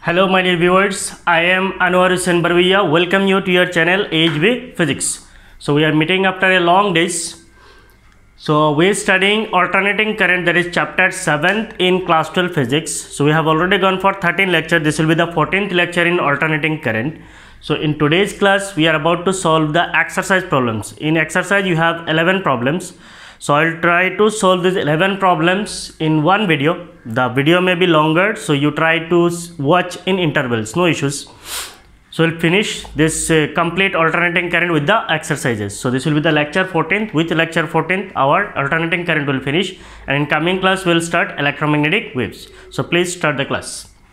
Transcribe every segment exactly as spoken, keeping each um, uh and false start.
Hello my dear viewers, I am Anwar Hussain Barwiya. Welcome you to your channel H B Physics. So we are meeting after a long days. So we are studying alternating current, that is chapter seventh in class twelve physics. So we have already gone for thirteen lecture. This will be the fourteenth lecture in alternating current. So in today's class we are about to solve the exercise problems. In exercise you have eleven problems. So I'll try to solve these eleven problems in one video. The video may be longer, so you try to watch in intervals, no issues. So we'll finish this uh, complete alternating current with the exercises. So this will be the lecture fourteenth. With lecture fourteenth our alternating current will finish, and in coming class we'll start electromagnetic waves. So please start the class.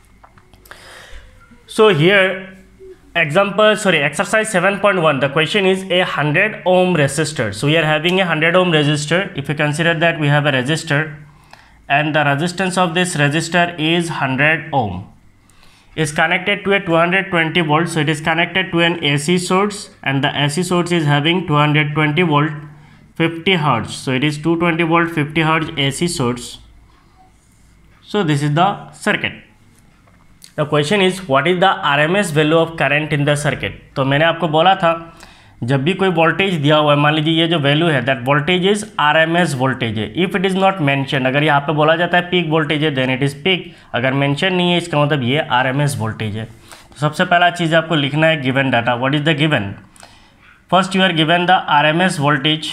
So here example sorry exercise seven point one, the question is a one hundred ohm resistor. So we are having a one hundred ohm resistor. If you consider that we have a resistor and the resistance of this resistor is one hundred ohm, is connected to a two hundred twenty volts. So it is connected to an A C source, and the A C source is having two hundred twenty volt fifty hertz. So it is two hundred twenty volt fifty hertz A C source. So this is the circuit. The question is what is the R M S value of current in the circuit. तो मैंने आपको बोला था जब भी कोई voltage दिया हुआ है, मान लीजिए ये जो वैल्यू है that voltage is R M S voltage है. If it is not mention, अगर यहाँ पे बोला जाता है पीक वोल्टेज है देन इट इज़ पीक. अगर मेंशन नहीं है इसका मतलब ये आर एम एस वोल्टेज है. तो सबसे पहला चीज़ आपको लिखना है given data. What is the given? First you are given the R M S voltage.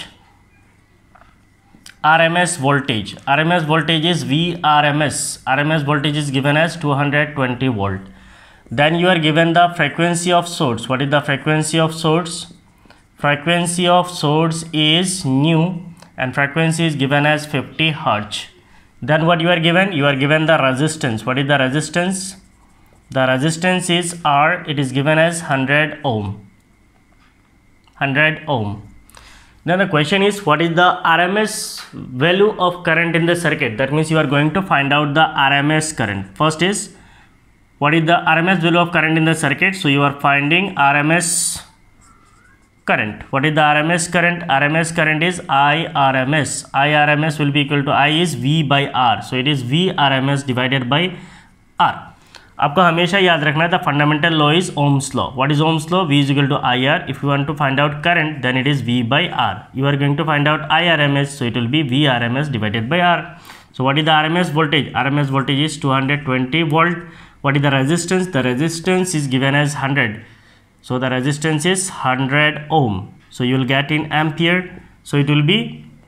R M S voltage. R M S voltage is V R M S. R M S voltage is given as two hundred twenty volt. Then you are given the frequency of source. What is the frequency of source? Frequency of source is nu, and frequency is given as fifty hertz. Then what you are given? You are given the resistance. What is the resistance? The resistance is R. It is given as one hundred ohm. one hundred ohm. Then the question is what is the R M S value of current in the circuit. That means you are going to find out the R M S current. First is what is the R M S value of current in the circuit. So you are finding R M S current. What is the R M S current? R M S current is I R M S. I R M S will be equal to I is V by R. So it is V R M S divided by R. आपको हमेशा याद रखना है the fundamental law is Ohm's law. What is Ohm's law? V is equal to I R. If you want to find out current then it is V by R. You are going to find out I R M S, so it will be V R M S divided by R. So what is the R M S voltage? R M S voltage is two hundred twenty volt. What is the resistance? The resistance is given as one hundred. So the resistance is one hundred ohm. So you will get in ampere. So it will be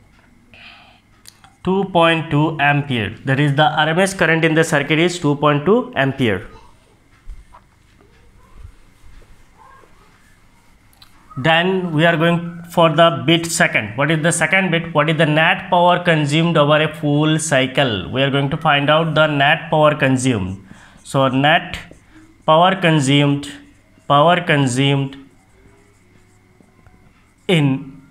two point two ampere. That is the R M S current in the circuit is two point two ampere. Then we are going for the bit second. What is the second bit? What is the net power consumed over a full cycle? We are going to find out the net power consumed. So net power consumed, power consumed in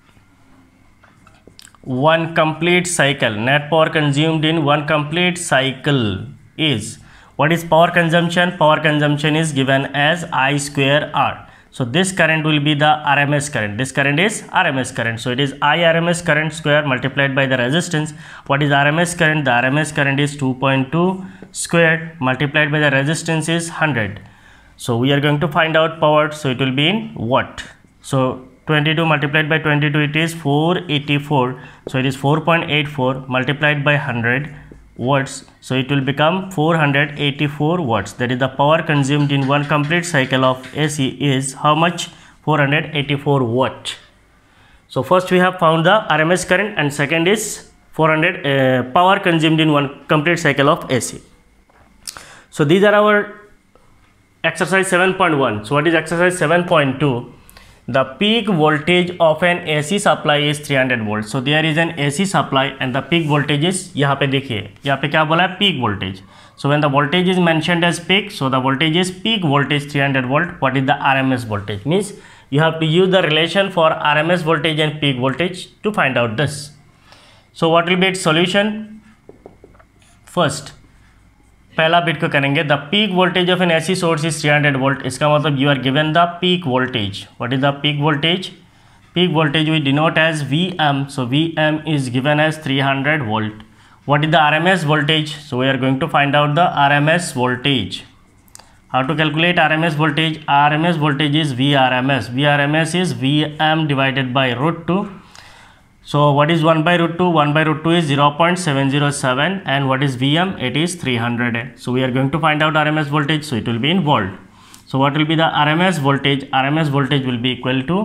one complete cycle. Net power consumed in one complete cycle is, what is power consumption? Power consumption is given as I square R. So this current will be the R M S current. This current is R M S current. So it is I R M S current square multiplied by the resistance. What is R M S current? The R M S current is two point two squared multiplied by the resistance is one hundred. So we are going to find out power. So it will be in watt. So twenty-two multiplied by twenty-two, it is four hundred eighty-four. So it is four point eight four multiplied by one hundred watts. So it will become four hundred eighty-four watts. That is the power consumed in one complete cycle of A C is how much? four hundred eighty-four watt. So first we have found the R M S current, and second is four hundred uh, power consumed in one complete cycle of A C. So these are our exercise seven point one. So what is exercise seven point two? The peak voltage of an A C supply is three hundred volts. So there is an A C supply and the peak voltage is, यहाँ पे देखिए यहाँ पे क्या बोला है? Peak voltage. So when the voltage is mentioned as peak, so the voltage is peak voltage three hundred volt. What is the R M S voltage? Means you have to use the relation for R M S voltage and peak voltage to find out this. So what will be its solution? First पहला bit को करेंगे the peak voltage of an AC source is three hundred volt. इसका मतलब you are given the peak voltage. What is the peak voltage? Peak voltage we denote as V M. So V M is given as three hundred volt. What is the R M S voltage? So we are going to find out the R M S voltage. How to calculate R M S voltage? R M S voltage is V R M S. V R M S is V M divided by root two. So what is one by root two? one by root two is zero point seven zero seven, and what is V M? It is three hundred. So we are going to find out R M S voltage, so it will be in volt. So what will be the R M S voltage? R M S voltage will be equal to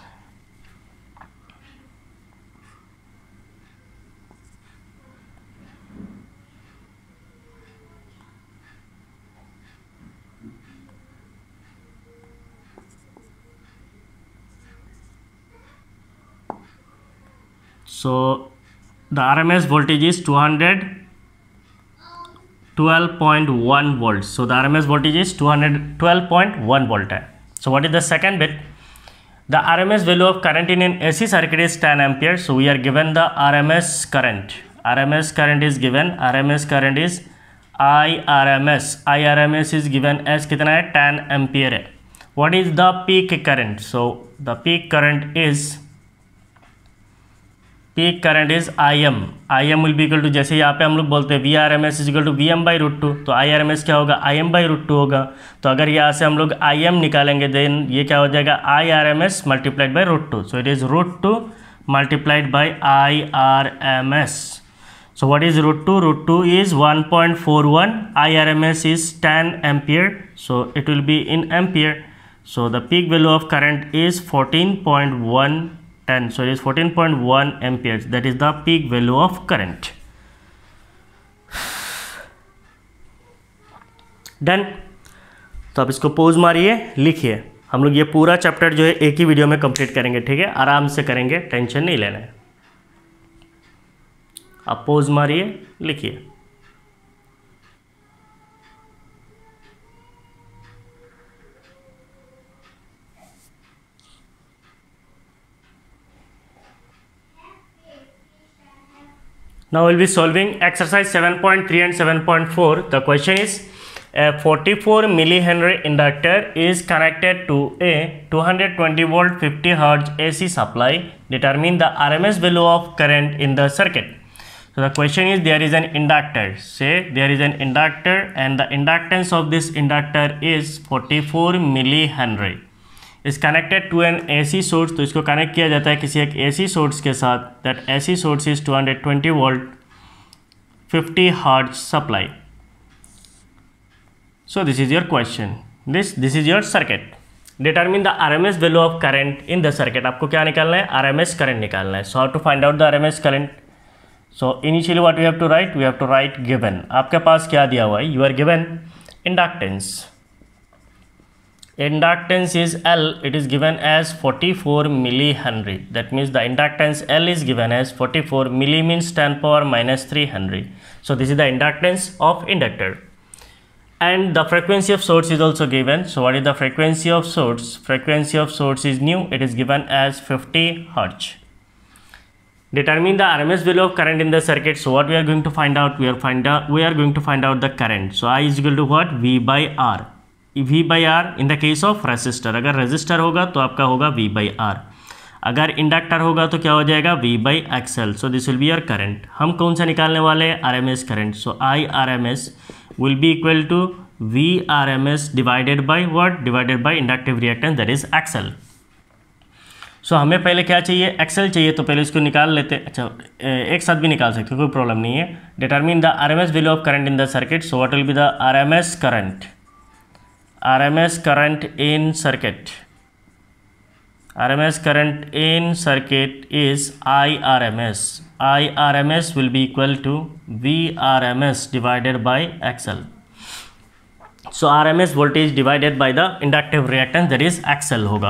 So the R M S voltage is two hundred twelve point one volts. So the R M S voltage is two hundred twelve point one volt. So what is the second bit? The R M S value of current in an A C circuit is ten ampere. So we are given the R M S current. R M S current is given. R M S current is I R M S. I R M S is given as कितना है? ten ampere. What is the peak current? So the peak current is peak current is I M. I M will be equal to, जैसे यहाँ पे हम लोग बोलते हैं V R M S is equal to V M by root two, तो I R M S क्या होगा? I M by root two होगा. तो अगर यहाँ से हम लोग आई एम निकालेंगे देन ये क्या हो जाएगा? I R M S multiplied by root two. So it is root two multiplied by I R M S. So what is root two? Root two is one point four one. I R M S is ten ampere, so it will be in ampere. So the peak value of current is fourteen point one ten. So it is fourteen point one amperes. That is the peak value of current. Done. तो आप इसको pause मारिए, लिखिए. हम लोग ये पूरा chapter जो है एक ही वीडियो में कंप्लीट करेंगे, ठीक है? आराम से करेंगे, टेंशन नहीं लेना है. आप पॉज मारिए, लिखिए. Now we'll be solving exercise seven point three and seven point four. The question is, a forty-four millihenry inductor is connected to a two hundred twenty volt fifty hertz A C supply. Determine the R M S value of current in the circuit. So the question is, there is an inductor. Say there is an inductor and the inductance of this inductor is forty-four millihenry. is connected to an A C source. तो इसको connect किया जाता है किसी एक A C source के साथ. that A C source is two hundred twenty volt fifty hertz supply. So this is your question. This this is your circuit. Determine the R M S value of current in the circuit. आपको क्या निकालना है? R M S current निकालना है. So how to find out the R M S current? So initially what we have to write? We have to write given. आपके पास क्या दिया हुआ है? You are given inductance. Inductance is L. It is given as forty-four millihenry. That means the inductance L is given as forty-four. Milli means ten power minus three Henry. So this is the inductance of inductor. And the frequency of source is also given. So what is the frequency of source? Frequency of source is new. It is given as fifty hertz. Determine the R M S value of current in the circuit. So what we are going to find out? We are find out. We are going to find out the current. So I is equal to what? V by R. V by R in the case of resistor. अगर resistor होगा तो आपका होगा V by R. अगर inductor होगा तो क्या हो जाएगा? V by X L. So this will be your current. हम कौन सा निकालने वाले हैं? R M S current. So I R M S will be equal to V R M S divided by what? Divided by inductive reactance, that is X L. So हमें पहले क्या चाहिए? X L चाहिए, तो पहले इसको निकाल लेते. अच्छा, एक साथ भी निकाल सकते, कोई प्रॉब्लम नहीं है. Determine the R M S value of current in the circuit. So what will be the R M S current? R M S current in circuit. R M S current in circuit is I R M S. I R M S will be equal to V R M S divided by X L. So R M S voltage divided by the inductive reactance, that is X L होगा.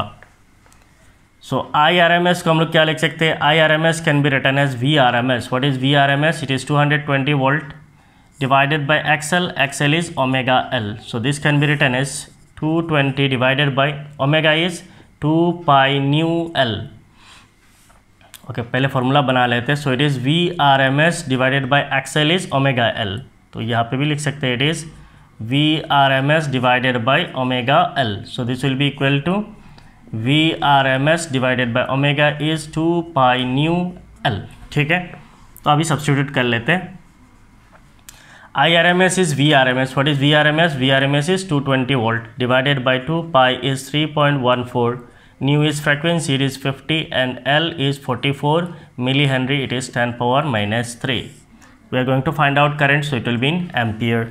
So I R M S को हम लोग क्या लिख सकते हैं? I R M S can be written as V R M S. What is V R M S? It is two hundred twenty volt divided by X L. X L is omega L. So this can be written as two hundred twenty divided by omega is two pi nu L. Okay, पहले formula बना लेते हैं. So it is V R M S divided by X L is omega L. तो यहाँ पे भी लिख सकते हैं it is V R M S divided by omega L. So this will be equal to V R M S divided by omega is two pi nu L. ठीक है, तो अभी सब्स्टिट्यूट कर लेते हैं. I R M S is V R M S. What is V R M S? V R M S is two hundred twenty volt divided by two, pi is three point one four, nu is frequency, it is fifty, and L is forty-four millihenry, it is ten power minus three. We are going to find out current, so it will be in ampere.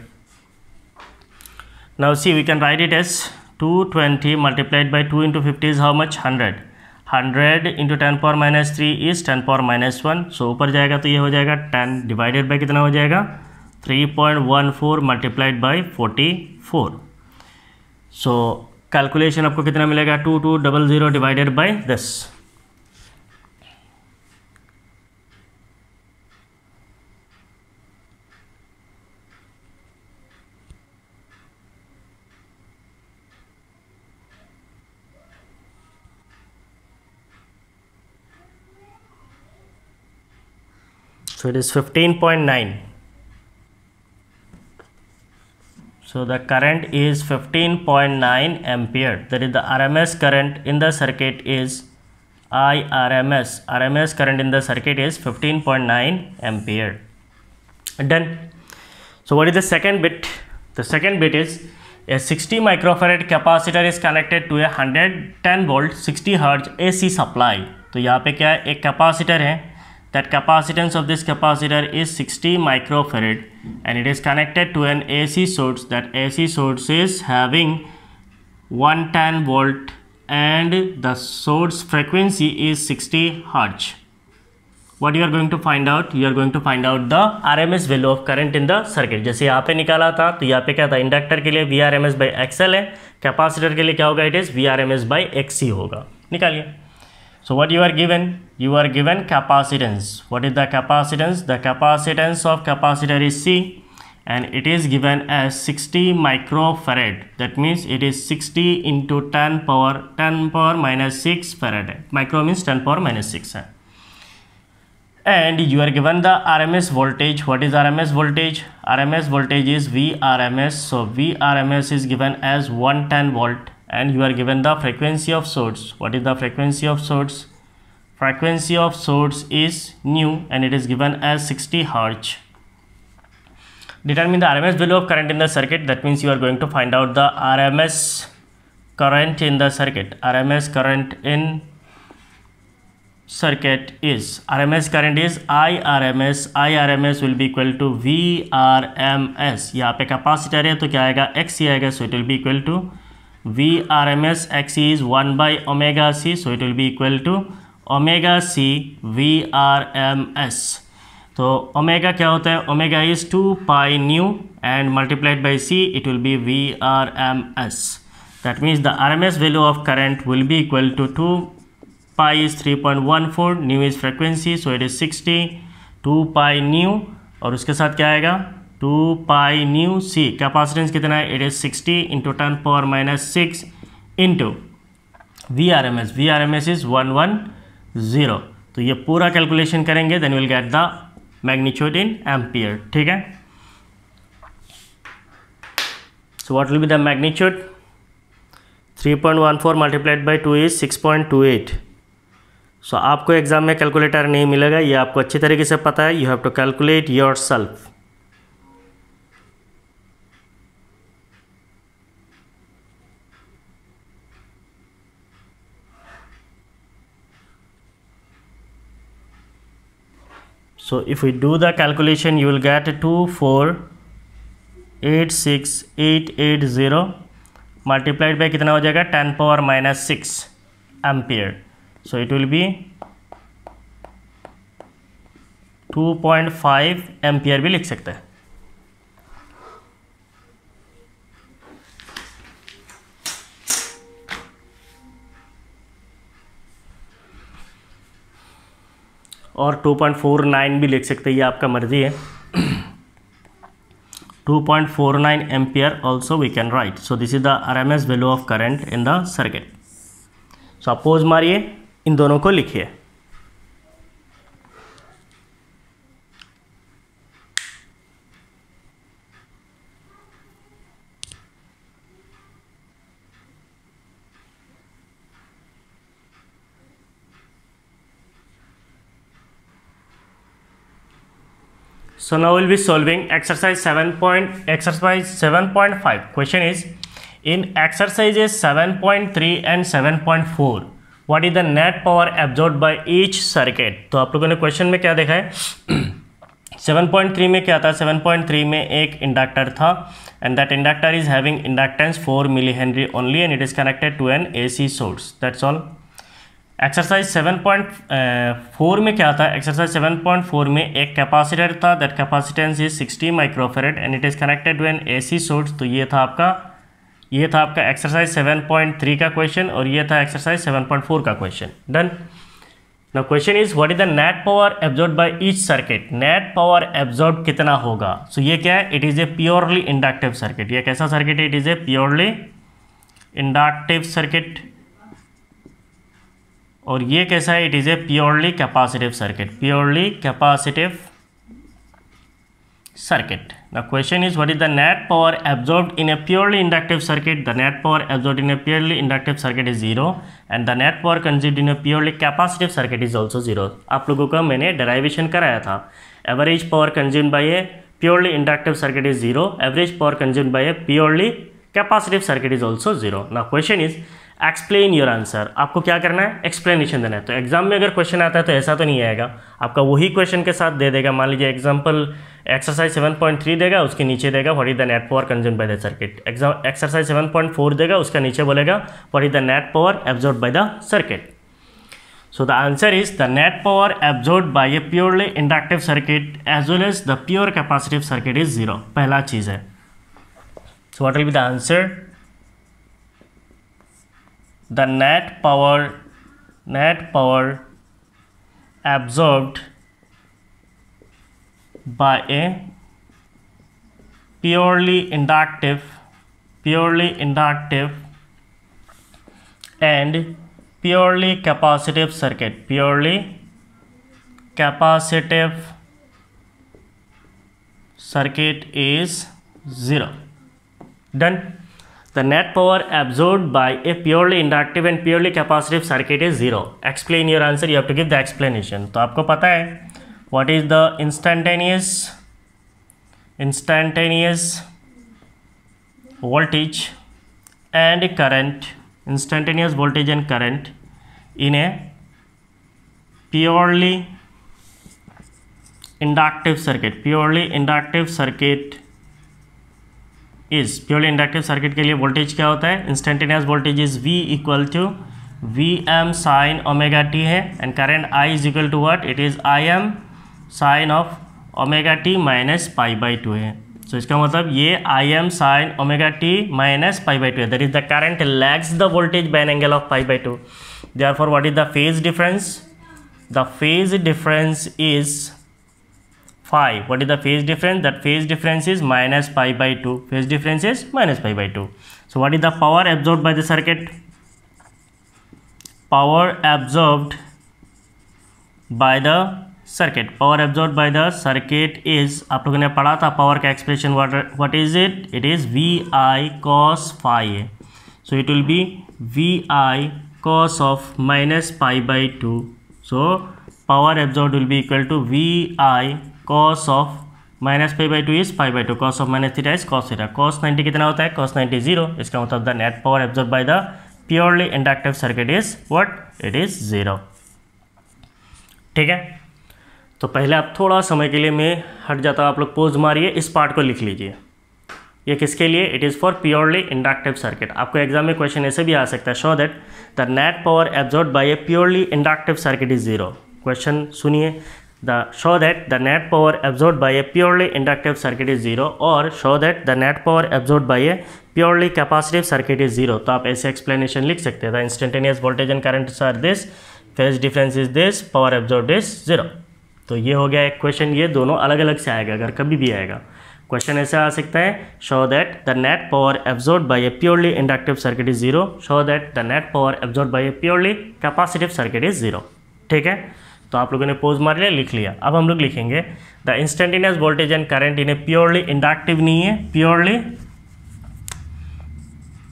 Now see, we can write it as two hundred twenty multiplied by two into fifty is how much? one hundred. one hundred into ten power minus three is ten power minus one. So ऊपर जाएगा तो ये हो जाएगा ten divided by कितना हो जाएगा? three point one four multiplied by forty-four. So calculation आपको कितना मिलेगा? two thousand two hundred divided by this. So it is fifteen point nine. So the current is fifteen point nine ampere. That is the R M S current in the circuit is I R M S. R M S current in the circuit is fifteen point nine ampere. Done. So what is the second bit? The second bit is a sixty microfarad capacitor is connected to a one hundred ten volt sixty hertz A C supply. तो यहाँ पे क्या है? एक capacitor है. That capacitance of this capacitor is sixty microfarad and it is connected to an A C source. That A C source is having one hundred ten volt and the source frequency is sixty hertz. What you are going to find out? You are going to find out the R M S value of current in the circuit. जैसे यहाँ पे निकाला था तो यहाँ पे क्या था? इंडक्टर के लिए V R M S by X L है, कैपेसिटर के लिए क्या होगा? It is V R M S by X C होगा. निकालिए. So what you are given? You are given capacitance. What is the capacitance? The capacitance of capacitor is C and it is given as sixty microfarad. That means it is sixty into ten power ten power minus six farad. Micro means ten power minus six. And you are given the R M S voltage. What is R M S voltage? R M S voltage is V R M S. So V R M S is given as one hundred ten volt. And you are given the frequency of source. What is the frequency of source? Frequency of source is nu and it is given as sixty hertz. Determine the R M S value of current in the circuit. That means you are going to find out the R M S current in the circuit. R M S current in circuit is R M S current is I R M S. I R M S will be equal to V R M S. यहाँ पे capacitor है तो क्या आएगा? X C आएगा. So it will be equal to V R M S. X C is one by omega C, so it will be equal to omega C V R M S. तो omega क्या होता है? Omega is two pi nu and multiplied by C, it will be V R M S. That means the R M S value of current will be equal to two pi is three point one four, nu is frequency, so it is sixty, two pi nu और उसके साथ क्या आएगा? two pi nu C. Capacitance कितना है? It is sixty into ten power minus six into V R M S. V R M S is one hundred ten. तो ये पूरा कैलकुलेशन करेंगे, then we'll get the magnitude in ampere. ठीक है? So what will be the magnitude? three point one four multiplied by two is six point two eight. So आपको exam में calculator नहीं मिलेगा, ये आपको अच्छी तरीके से पता है. You have to calculate yourself. So if we do the calculation, you will get two four eight six eight eight zero multiplied by कितना हो जाएगा? ten power minus six ampere. So it will be two point five ampere भी लिख सकते हैं. और two point four nine भी लिख सकते हैं, ये आपका मर्जी है. two point four nine ampere also we can write. So this is the R M S value of current in the circuit. So अपोज मारिए, इन दोनों को लिखिए. So now we'll be solving exercise seven point exercise seven point five. Question is, in exercises seven point three and seven point four, what is the net power absorbed by each circuit? तो आप लोगों ने question में क्या देखा है? Seven point three में क्या था? सेवन पॉइंट थ्री में एक इंडक्टर था and that inductor is having inductance four millihenry only and it is connected to an A C source. That's all. Exercise seven point four में क्या था? Exercise seven point four में एक capacitor था, that capacitance is sixty microfarad and it is connected to an AC source. तो ये था आपका ये था आपका एक्सरसाइज सेवन पॉइंट थ्री का क्वेश्चन और ये था एक्सरसाइज सेवन पॉइंट फोर का question. Done. Now question is what is the net power absorbed by each circuit. Net power absorb कितना होगा? सो so ये क्या है? It is a purely inductive circuit. ये कैसा सर्किट है? It is a purely inductive circuit. और ये कैसा है? It is a purely capacitive circuit. Purely capacitive circuit. The question is what is the net power absorbed in a purely inductive circuit. The net power absorbed in a purely inductive circuit is zero and the net power consumed in a purely capacitive circuit is also zero. आप लोगों का मैंने derivation कराया था. Average power consumed by a purely inductive circuit is zero. Average power consumed by a purely capacitive circuit is also zero. Now question is explain your answer. आपको क्या करना है? एक्सप्लेनेशन देना है. तो एग्जाम में अगर क्वेश्चन आता है तो ऐसा तो नहीं आएगा, आपका वही क्वेश्चन के साथ दे देगा. मान लीजिए example exercise seven point three देगा, उसके नीचे देगा what is the net power consumed by the circuit. Exam exercise seven point four देगा, उसका नीचे बोलेगा what is the net power absorbed by the circuit. So the answer is the net power absorbed by a purely inductive circuit as well as the pure capacitive circuit is zero. पहला चीज़ है. So what will be the answer? The net power net power absorbed by a purely inductive purely inductive and purely capacitive circuit purely capacitive circuit is zero. Done. The net power absorbed by a purely inductive and purely capacitive circuit is zero. Explain your answer. You have to give the explanation. तो आपको पता है what is the instantaneous instantaneous voltage and current instantaneous voltage and current in a purely inductive circuit. Purely inductive circuit is purely inductive circuit के लिए voltage क्या होता है? Instantaneous voltage is V equal to V M sine omega T है and current I is equal to what? It is I M sine of omega T minus pi by two है. So इसका मतलब ये I M sine omega T minus pi by two है. That is the current lags the voltage by an angle of pi by two. Therefore what is the phase difference? The phase difference is phi. What is the phase difference? That phase difference is minus pi by two. Phase difference is minus pi by two. So what is the power absorbed by the circuit? Power absorbed by the circuit. Power absorbed by the circuit is, आप लोगों ने पढ़ा था power का expression. what what is it? It is Vi cos phi. So it will be Vi cos of minus pi by two. So power absorbed will be equal to Vi cos of minus pi by two is pi by two. Cos of minus theta is cos theta. Cos ninety कितना होता है? Cos ninety zero. इसका मतलब the net power absorb by the purely inductive circuit is what? It is zero. ठीक है. तो पहले आप थोड़ा समय के लिए मैं हट जाता हूँ, आप लोग पोज मारिए, इस पार्ट को लिख लीजिए. ये किसके लिए? It is for purely inductive circuit. आपको एग्जाम में क्वेश्चन ऐसे भी आ सकता है, show that the net power absorb by a purely inductive circuit is zero. Question सुनिए. The show that the net power absorbed by a purely inductive circuit is zero और show that the net power absorbed by a purely capacitive circuit is zero. तो आप ऐसे explanation लिख सकते हैं. The instantaneous voltage and currents are this, phase difference is this, power absorbed is zero. तो ये हो गया एक क्वेश्चन. ये दोनों अलग अलग से आएगा, अगर कभी भी आएगा क्वेश्चन ऐसे आ सकता है. show that the net power absorbed by a purely inductive circuit is zero. show that the net power absorbed by a purely capacitive circuit is zero. ठीक है. तो आप लोगों ने पोज मार लिया, लिख लिया. अब हम लोग लिखेंगे the instantaneous voltage and current in a purely inductive नहीं है, purely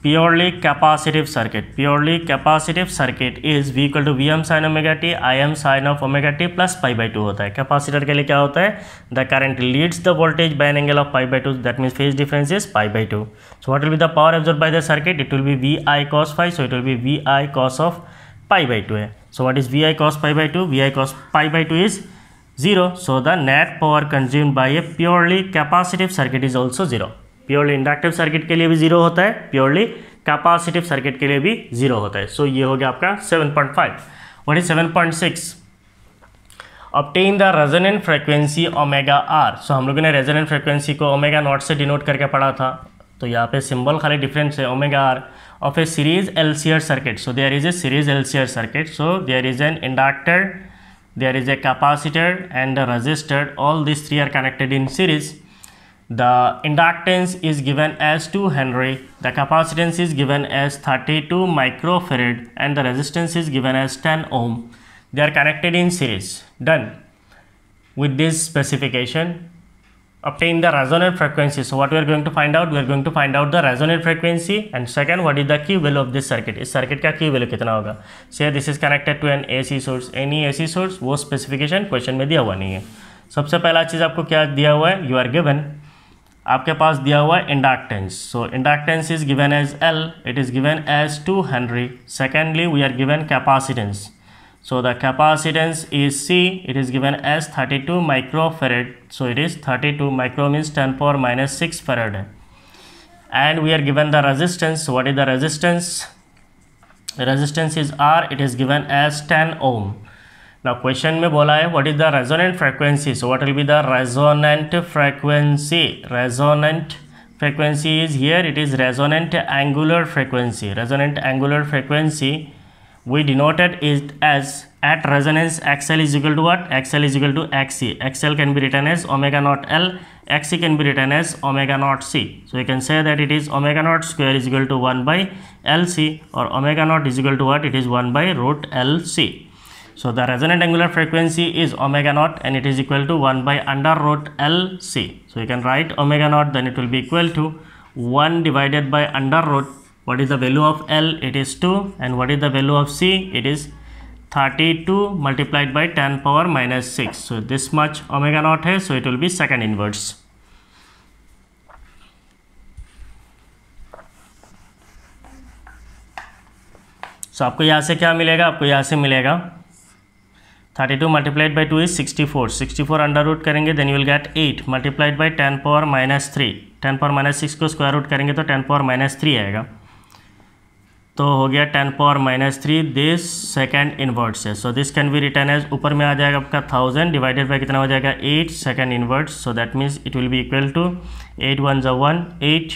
purely capacitive circuit, purely capacitive circuit is V equal to Vm sin omega t, Im sin of omega t plus pi by two होता है. Capacitor के लिए क्या होता है? The current leads the voltage by an angle of pi by two, that means phase difference is pi by two. So what will be the power absorbed by the circuit? It will be Vi cos phi, so it will be Vi cos of pi by two है. So what is Vi cos pi by two? Vi cos pi by two is zero. So the net power consumed by a purely capacitive circuit is also zero. Purely inductive circuit के लिए भी zero होता है, purely capacitive circuit के लिए भी zero होता है. सो so, ये हो गया आपका seven point five. What is seven point six? Obtain the resonant frequency omega R. So हम लोगों ने रेजोनेंट फ्रीक्वेंसी को ओमेगा नॉट से डिनोट करके पढ़ा था, तो यहाँ पे सिंबल खाली डिफरेंस है, omega R of a series LCR circuit. So there is a series LCR circuit. So there is an inductor, there is a capacitor and a resistor. All this three are connected in series. The inductance is given as two Henry, the capacitance is given as thirty-two microfarad and the resistance is given as ten ohm. They are connected in series. Done. With this specification, obtain the resonant frequency. So what we are going to find out? We are going to find out the resonant frequency, and second, what is the Q value of this circuit? इस circuit का Q value कितना होगा? Say this is connected to an A C source. Any A C source, वो specification question में दिया हुआ नहीं है. सबसे पहला चीज़ आपको क्या दिया हुआ है? You are given, आपके पास दिया हुआ है inductance. So inductance is given as L, it is given as two henry. Secondly we are given capacitance. So the capacitance is C, it is given as thirty two microfarad. So it is thirty two micro means ten power minus six farad है. And we are given the resistance. What is the resistance? Resistance is R, it is given as ten ohm. Now question में बोला है what is the resonant frequency? So what will be the resonant frequency? Resonant frequency is here, it is resonant angular frequency. Resonant angular frequency we denoted it as at resonance xl is equal to what? Xl is equal to xc. Xl can be written as omega naught L, xc can be written as omega naught c. So you can say that it is omega naught square is equal to one by Lc, or omega naught is equal to what? It is one by root Lc. So the resonant angular frequency is omega naught and it is equal to one by under root L C. So you can write omega naught, then it will be equal to one divided by under root. What is the value of L? It is two. And what is the value of C? It is thirty-two multiplied by ten power minus six. So this much omega naught है, so it will be second inverse. So आपको यहाँ से क्या मिलेगा? आपको यहाँ से मिलेगा thirty two multiplied by two is sixty four. Sixty four under root करेंगे, then you will get eight multiplied by ten power minus three. Ten power minus six को स्क्वायर रूट करेंगे तो टेन power minus थ्री आएगा, तो हो गया ten power minus three. This second inverse है. So this can be written as, ऊपर में आ जाएगा आपका थाउजेंड डिवाइडेड बाई कितना हो जाएगा? Eight second inverse. So that means it will be equal to eight one ज़ा one, eight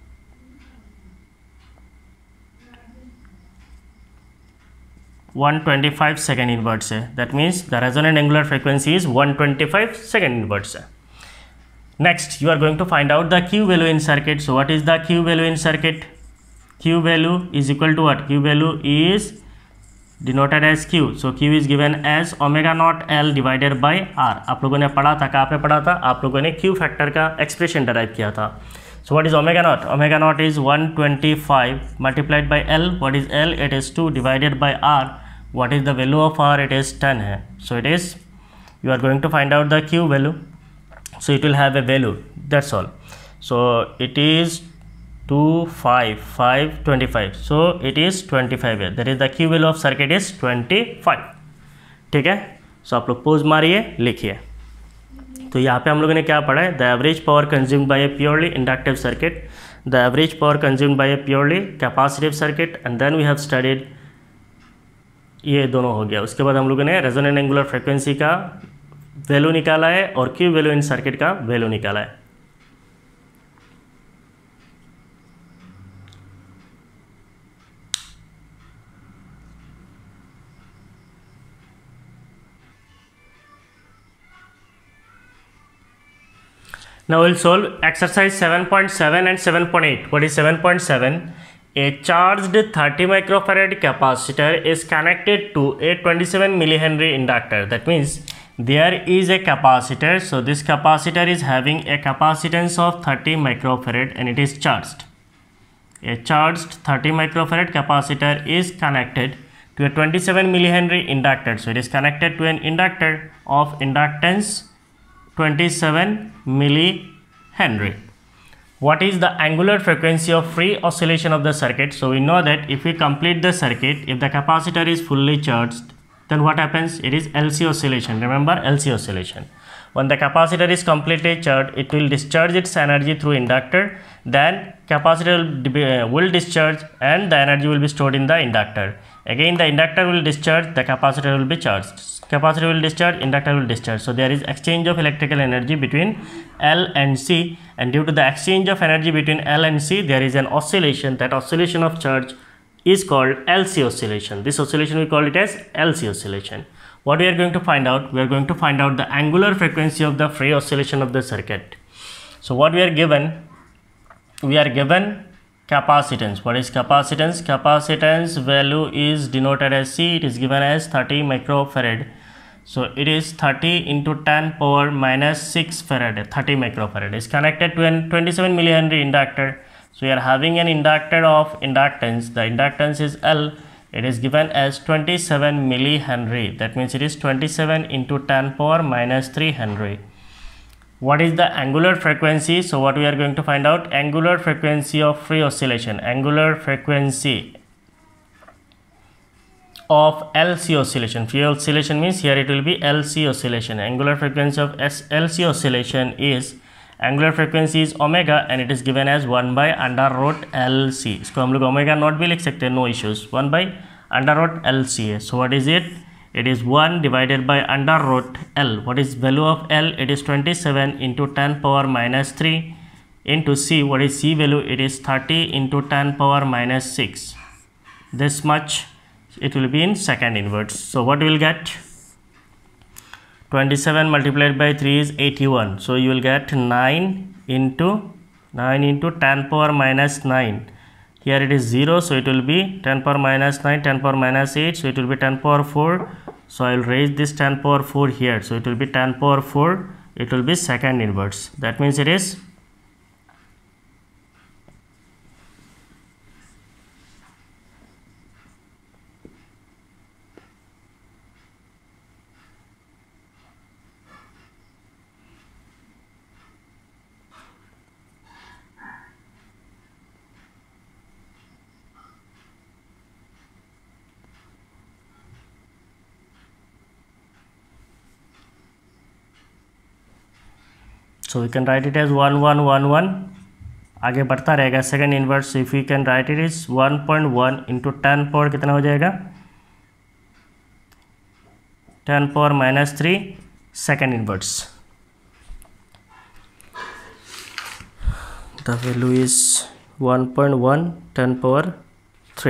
one twenty five second inverse है. That means the resonant angular frequency is one twenty five second inverse है. Next you are going to find out the Q value in circuit. So what is the Q value in circuit? Q value is equal to what? Q value is denoted as Q. So Q is given as omega nought L divided by R. आप लोगों ने पढ़ा था, कहाँ पे पढ़ा था? आप लोगों ने Q फैक्टर का एक्सप्रेशन डराइव किया था. So what is omega naught? Omega naught is one twenty-five multiplied by L. What is L? It is two divided by R. What is the value of R? It is ten है. So it is, you are going to find out the Q value. So it will have a value. That's all. So it is two five five twenty-five. So it is twenty-five है. That is the Q value of circuit is twenty-five. ठीक है? So आप लोग pose मारिए, लिखिए. तो यहाँ पे हम लोगों ने क्या पढ़ा है? The average power consumed by a purely inductive circuit, the average power consumed by a purely capacitive circuit, and then we have studied, ये दोनों हो गया. उसके बाद हम लोगों ने रेजोनेंट एंगुलर फ्रीक्वेंसी का वैल्यू निकाला है और Q वैल्यू इन सर्किट का वैल्यू निकाला है. Now we'll solve exercise seven point seven and seven point eight. What is seven point seven? A charged thirty microfarad capacitor is connected to a twenty-seven millihenry inductor. That means there is a capacitor. So this capacitor is having a capacitance of thirty microfarad and it is charged. A charged thirty microfarad capacitor is connected to a twenty-seven millihenry inductor. So it is connected to an inductor of inductance twenty-seven millihenry. What is the angular frequency of free oscillation of the circuit? So we know that if we complete the circuit, if the capacitor is fully charged, then what happens? It is L C oscillation. Remember L C oscillation. When the capacitor is completely charged, it will discharge its energy through inductor. Then capacitor will discharge and the energy will be stored in the inductor. Again the inductor will discharge, the capacitor will be charged. Capacitor will discharge, inductor will discharge. So there is exchange of electrical energy between L and C, and due to the exchange of energy between L and C, there is an oscillation. That oscillation of charge is called L C oscillation. This oscillation we call it as L C oscillation. What we are going to find out? We are going to find out the angular frequency of the free oscillation of the circuit. So what we are given? We are given capacitance. What is capacitance? Capacitance value is denoted as C. It is given as thirty microfarad. So it is thirty into ten power minus six farad. thirty microfarad is connected to an twenty-seven millihenry inductor. So we are having an inductor of inductance. The inductance is L. It is given as twenty-seven millihenry. That means it is twenty-seven into ten power minus three henry. What is the angular frequency? So what we are going to find out? Angular frequency of free oscillation. Angular frequency of L C oscillation. Free oscillation means here it will be L C oscillation. Angular frequency of L C oscillation is, angular frequency is omega and it is given as one by under root L C. इसको हम लोग omega not भी लिख सकते हैं, no issues. one by under root L C है. So what is it? It is one divided by under root L. What is value of L? It is twenty-seven into ten power minus three into C. What is C value? It is thirty into ten power minus six. This much it will be in second inverse. So what we will get? twenty-seven multiplied by three is eighty-one. So you will get nine into nine into ten power minus nine. Here it is zero, so it will be ten power minus nine, ten power minus eight, so it will be ten power four. So I will raise this ten power four here, so it will be ten power four. It will be second inverse. That means it is so we can write it as one one one one. आगे बढ़ता रहेगा second inverse. If you can write it is one point one into ten power कितना हो जाएगा? Ten power minus three second inverse. The value is one point one ten power three.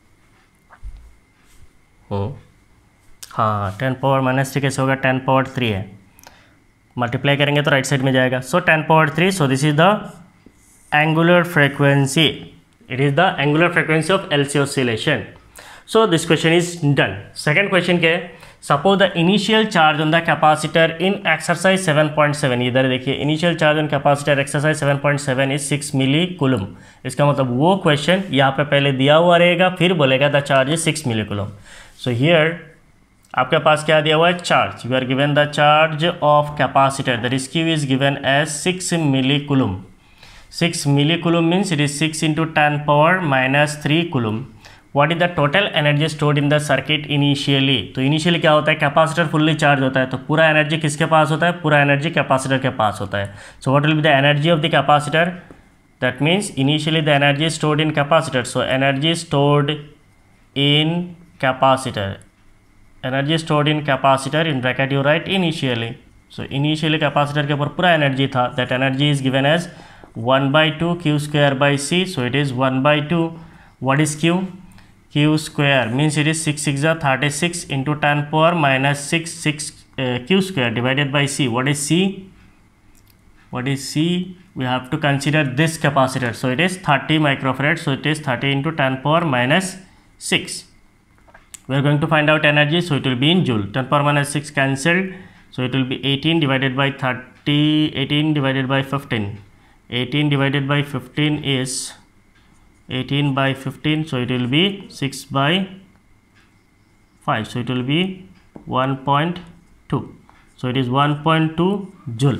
हाँ, ten power minus three कैसे होगा? Ten power three है, multiply करेंगे तो right side में जाएगा. So ten power three. So this is the angular frequency. It is the angular frequency of L C oscillation. So this question is done. Second question क्या है? Suppose the initial charge on the capacitor in exercise seven point seven. इधर देखिए, initial charge on capacitor exercise seven point seven is six milli coulomb. इसका मतलब वो question यहाँ पे पहले दिया हुआ रहेगा, फिर बोलेगा the charge is six milli coulomb. So here आपके पास क्या दिया हुआ है? Charge. You are given the charge of capacitor. The rescue is given as six milli coulomb. Six milli coulomb means it is six into ten power minus three coulomb. What is the total energy stored in the circuit initially? तो initially क्या होता है? Capacitor fully charge होता है, तो पूरा energy किसके पास होता है? पूरा एनर्जी कैपेसिटर के पास होता है. So what will be the energy of the capacitor? That means initially the energy stored in capacitor. So energy stored in capacitor. Energy stored in capacitor in bracket you write initially. So initially capacitor के ऊपर पूरा energy था. That energy is given as one by two Q square by C. So it is one by two. What is Q? Q square means it is six six जा thirty six into ten power minus six six Q square divided by C. What is C? What is C? We have to consider this capacitor. So it is thirty microfarad. So it is thirty into ten power minus six. We are going to find out energy, so it will be in joule. ten power minus six cancelled, so it will be eighteen divided by thirty, eighteen divided by fifteen. eighteen divided by fifteen is eighteen by fifteen, so it will be six by five, so it will be one point two, so it is one point two joule.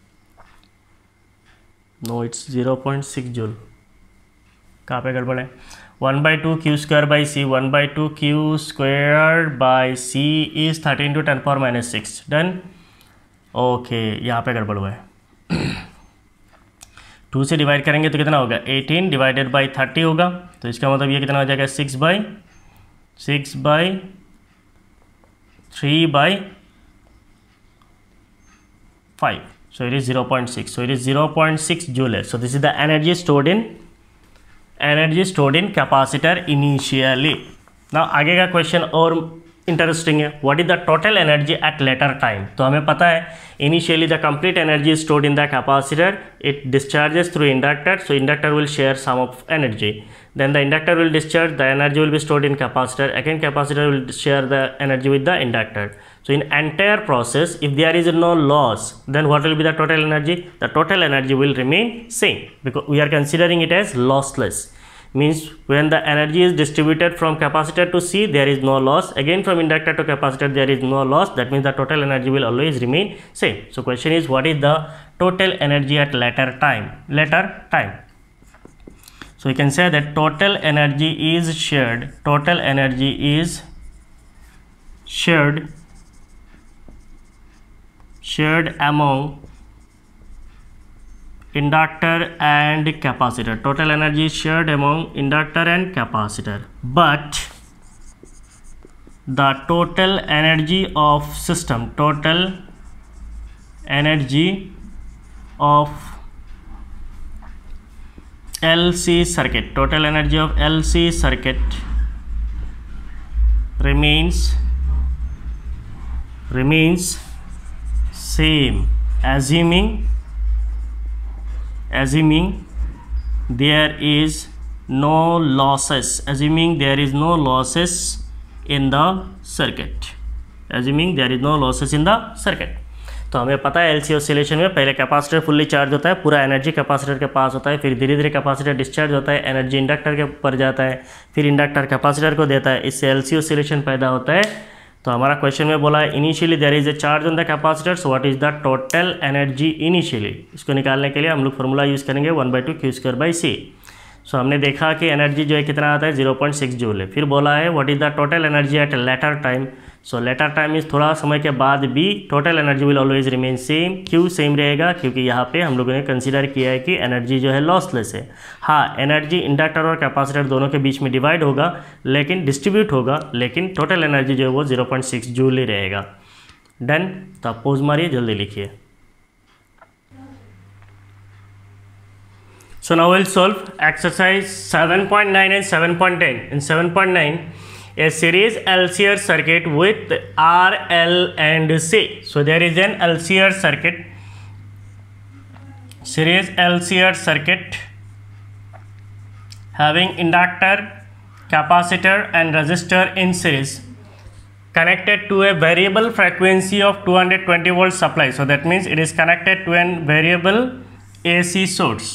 No, it's zero point six joule. कहाँ पे गड़बड़ है? One by two Q square by C, one by two Q square by C is thirteen two ten power minus six. Done. Okay, यहाँ पे गड़बड़ हुआ है. To से डिवाइड करेंगे तो कितना होगा? एटीन डिवाइडेड बाई थर्टी होगा, तो इसका मतलब ये कितना हो जाएगा? Six by six by three by five, so it is zero point six, so it is zero point six joule. So this is the energy stored in energy stored in capacitor initially. Now आगे का question और interesting है. What is the total energy at later time? तो हमें पता है initially the complete energy is stored in the capacitor, it discharges through inductor, so inductor will share some of energy, then the inductor will discharge, the energy will be stored in capacitor, again capacitor will share the energy with the inductor. So in entire process, if there is no loss, then what will be the total energy? The total energy will remain same, because we are considering it as lossless. Means when the energy is distributed from capacitor to C, there is no loss, again from inductor to capacitor there is no loss, that means the total energy will always remain same. So question is, what is the total energy at later time? Later time. So you can say that total energy is shared, total energy is shared, shared among inductor and capacitor. Total energy is shared among inductor and capacitor, but the total energy of system, total energy of L C circuit, total energy of L C circuit remains remains same, assuming assuming there is no losses, assuming there is no losses in the circuit, assuming there is no losses in the circuit. तो हमें पता है LC oscillation में पहले capacitor fully charge होता है, पूरा energy capacitor के पास होता है, फिर धीरे धीरे कैपेसिटर डिस्चार्ज होता है, एनर्जी इंडक्टर के ऊपर जाता है, फिर इंडक्टर कैपेसिटर को देता है, इससे एलसी ऑसिलेशन पैदा होता है. तो हमारा क्वेश्चन में बोला है initially there is a charge on the capacitor, so what is the total energy initially. इसको निकालने के लिए हम लोग फॉर्मूला यूज़ करेंगे one by two Q square by C. So हमने देखा कि एनर्जी जो है कितना आता है? जीरो पॉइंट सिक्स जूल है. फिर बोला है what is the total energy at later time. So later time is थोड़ा समय के बाद भी total energy will always remain same. क्यों सेम रहेगा? क्योंकि यहाँ पे हम लोगों ने कंसीडर किया है कि एनर्जी जो है लॉसलेस है. हाँ, एनर्जी इंडक्टर और कैपेसिटर दोनों के बीच में डिवाइड होगा, लेकिन डिस्ट्रीब्यूट होगा, लेकिन टोटल एनर्जी जो है वो जीरो पॉइंट सिक्स जूल ही रहेगा. डन. तो आप पोज मारिए, जल्दी लिखिए. So now we'll solve exercise seven point nine and seven point ten. In seven point nine, a series L C R circuit with R, L and C. So there is an L C R circuit, series L C R circuit having inductor, capacitor and resistor in series connected to a variable frequency of two hundred twenty volt supply. So that means it is connected to a variable A C source.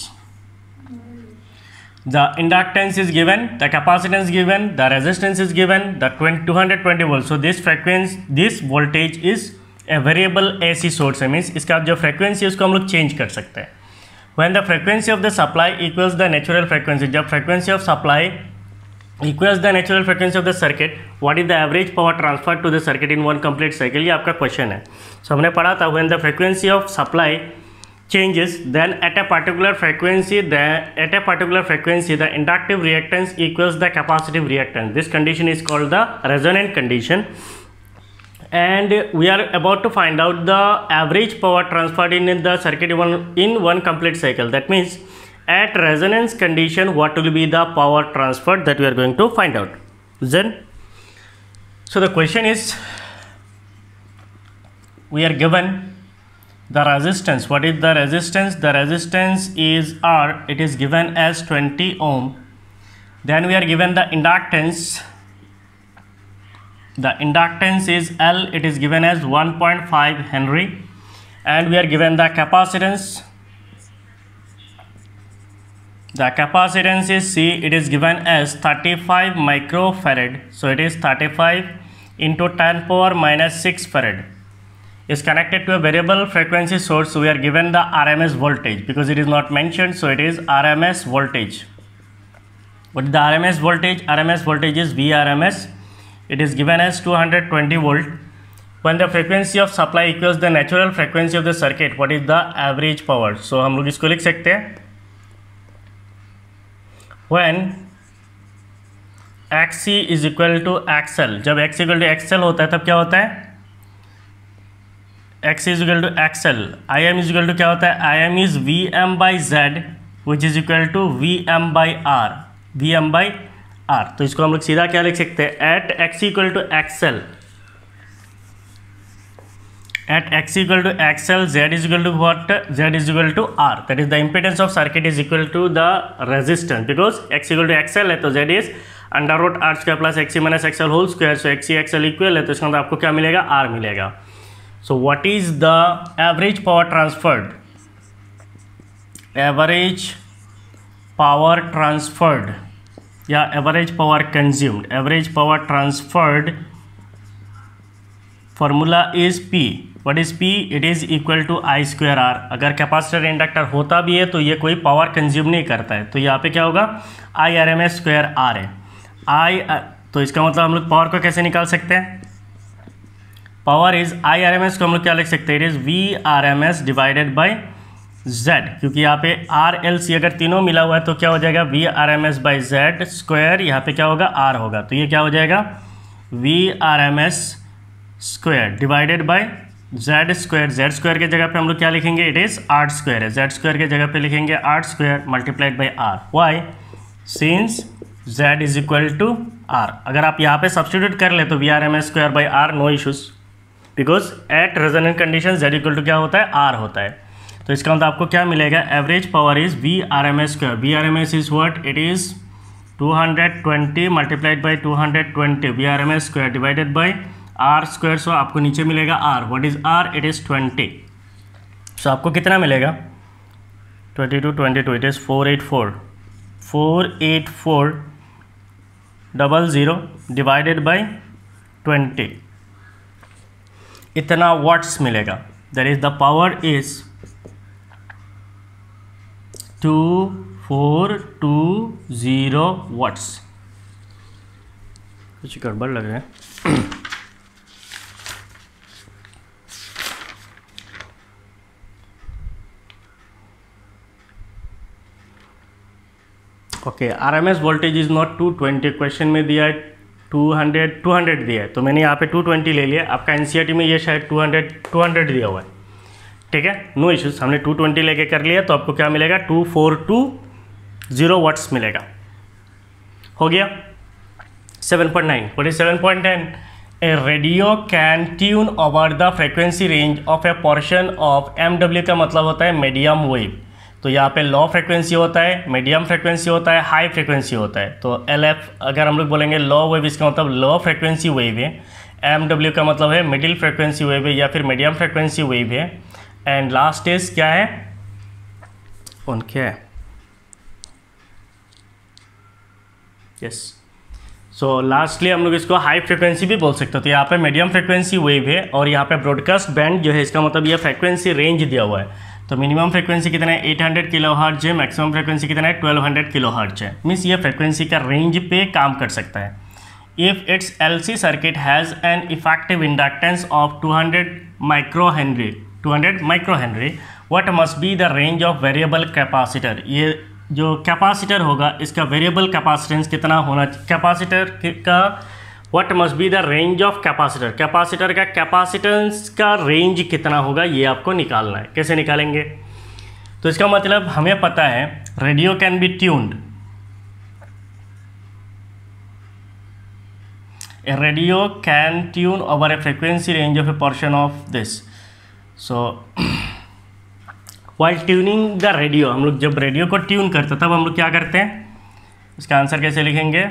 The inductance is given, the capacitance given, the resistance is given, the two hundred twenty volts. So this frequency, this voltage is a variable A C source. Means इसका जो frequency है उसको हम लोग change कर सकते हैं. When the frequency of the supply equals the natural frequency, जब frequency of supply equals the natural frequency of the circuit, what is the average power transferred to the circuit in one complete cycle? ये आपका question है. So हमने पढ़ा था when the frequency of supply changes, then at a particular frequency, then at a particular frequency the inductive reactance equals the capacitive reactance. This condition is called the resonant condition, and we are about to find out the average power transferred in the circuit in one, in one complete cycle. That means at resonance condition what will be the power transferred, that we are going to find out. Then so the question is, we are given the resistance. What is the resistance? The resistance is R, it is given as twenty ohm. Then we are given the inductance. The inductance is L, it is given as one point five Henry, and we are given the capacitance. The capacitance is C. It is given as thirty-five microfarad. So it is thirty-five into ten power minus six farad. Is connected to a variable frequency source. So we are given the R M S voltage because it is not mentioned. So it is R M S voltage. What is the R M S voltage? R M S voltage is V R M S. It is given as two hundred twenty volt. When the frequency of supply equals the natural frequency of the circuit, what is the average power? So हम लोग इसको लिख सकते हैं when xc is equal to xl. जब x equal to xl होता है तब क्या होता है? x is equal to xl. Im is equal to क्या होता है? Im is Vm by z which is equal to Vm by r. Vm by r. तो इसको हम लोग सीधा क्या लिख सकते हैं? At x equal to xl. At x equal to xl, z is equal to what? Z is equal to r. That is the impedance of circuit is equal to the resistance because x equal to xl है तो z is under root R square plus XC minus XL whole square. So XC XL equal है तो इसका मतलब आपको क्या मिलेगा? r मिलेगा. So what is the average power transferred? Average power transferred या average power consumed. Average power transferred formula is P. What is P? It is equal to I square R. अगर कैपेसिटर इंडक्टर होता भी है तो ये कोई power consume नहीं करता है तो यहाँ पे क्या होगा? I R M S square R है. आई तो इसका मतलब हम लोग पावर को कैसे निकाल सकते हैं? Power is I R M S को हम लोग क्या लिख सकते हैं? It is V R M S divided by Z. क्योंकि यहाँ पे आर एल सी अगर तीनों मिला हुआ है तो क्या हो जाएगा? V R M S by Z square. यहाँ पे क्या होगा? आर होगा. तो ये क्या हो जाएगा? V R M S square divided by Z square. Z square के जगह पे हम लोग क्या लिखेंगे? इट इज आर स्क्वायर है. जेड स्क्वायर के जगह पे लिखेंगे R square multiplied by R. Why? Since Z is equal to R. अगर आप यहाँ पे सब्सटीट्यूट कर ले तो V R M S square by R, no issues, because at resonant condition Z equal to क्या होता है? आर होता है. तो इसका मतलब आपको क्या मिलेगा? Average power is V R M S square. V R M S is what? It is two hundred twenty multiplied by two hundred twenty V R M S square divided by R square. So आपको नीचे मिलेगा R. What is R? It is twenty. So आपको कितना मिलेगा? Twenty two twenty two it is four eight four four eight four double zero divided by twenty. इतना watts मिलेगा. That is the power is two four two zero watts. कुछ गड़बड़ लग रहा है. Okay, R M S voltage is not two twenty. Question में दिया है टू हंड्रेड टू हंड्रेड दिया है तो मैंने यहाँ पे टू ट्वेंटी ले लिया. आपका एनसीईआरटी में ये शायद टू हंड्रेड टू हंड्रेड दिया हुआ है. ठीक है, नो इश्यूज. हमने टू ट्वेंटी लेके कर लिया तो आपको क्या मिलेगा? Two four two zero watts मिलेगा. हो गया. Seven point nine. What is seven point ten? A radio can tune over the frequency range of a portion of M W. का मतलब होता है मीडियम वेव. तो यहाँ पे लो फ्रिक्वेंसी होता है, मीडियम फ्रिक्वेंसी होता है, हाई फ्रिक्वेंसी होता है. तो एल एफ अगर हम लोग बोलेंगे लो वेव, इसका मतलब लो फ्रिक्वेंसी वेव है. एम डब्ल्यू का मतलब है मिडिल फ्रिक्वेंसी वेव है या फिर मीडियम फ्रिक्वेंसी वेव है. एंड लास्ट इज क्या है? कौन क्या है? यस. सो लास्टली हम लोग इसको हाई फ्रिक्वेंसी भी बोल सकते हो. तो यहाँ पे मीडियम फ्रिक्वेंसी वेव है और यहाँ पे ब्रॉडकास्ट बैंड जो है इसका मतलब ये फ्रिक्वेंसी रेंज दिया हुआ है. तो मिनिमम फ्रिक्वेंसी कितना है? एट हंड्रेड किलो हर्ट्ज है. मैक्सिमम फ्रिक्वेंसी कितना है? ट्वेल्व हंड्रेड किलो हर्ट्ज है. मीन्स ये फ्रिक्वेंसी का रेंज पे काम कर सकता है. If it's LC circuit has an effective inductance of two hundred micro henry two hundred micro henry what must be the range of variable capacitor. ये जो कैपेसिटर होगा इसका वेरिएबल कैपेसिटेंस कितना होना चाहिए? कैपेसिटर का what must be the range of capacitor. Capacitor का capacitance का रेंज कितना होगा ये आपको निकालना है. कैसे निकालेंगे? तो इसका मतलब हमें पता है radio can be tuned. A radio can tune over a frequency range of a portion of this. So while tuning the radio, हम लोग जब रेडियो को ट्यून करते तब हम लोग क्या करते हैं? इसका आंसर कैसे लिखेंगे?